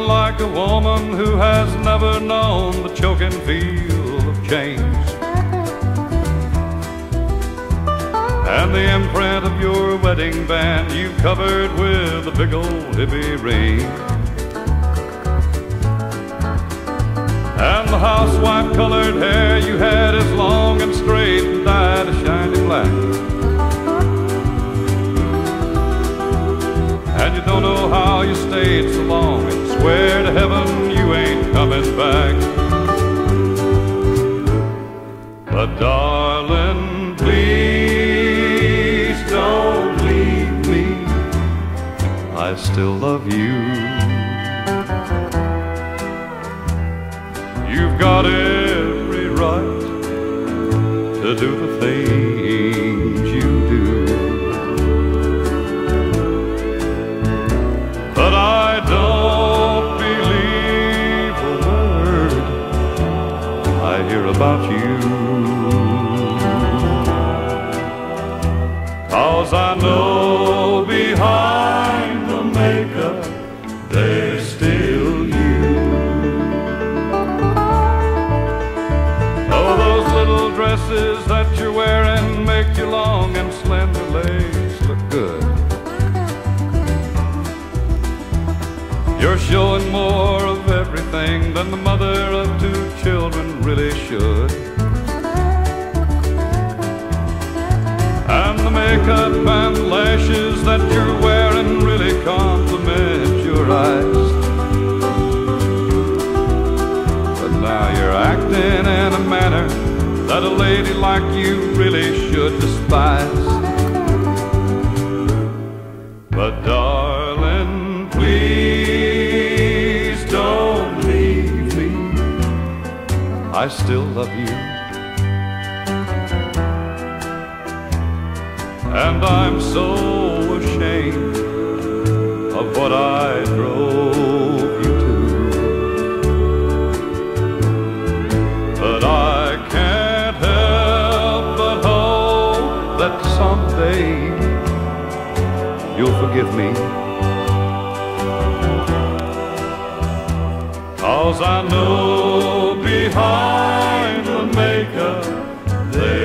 like a woman who has never known the choking feel of change. And the imprint of your wedding band you covered with a big old hippie ring. And the housewife colored hair you had is long and straight and dyed a shiny black. And you don't know how you stayed so long, and swear to heaven you ain't coming back. But darling, please don't leave me, I still love you. You've got every right to do the things you do, but I don't believe a word I hear about you. 'Cause I know behind the makeup there's still you. Oh, those little dresses that you're wearing make your long and slender legs look good. You're showing more of everything than the mother of 2 children really should. And the makeup and lashes that you're wearing really compliment your eyes. But now you're acting in a manner that a lady like you really should despise. But darling, please don't leave me, I still love you. And I'm so ashamed of what I drove you to, but I can't help but hope that someday you'll forgive me. 'Cause I know behind the makeup there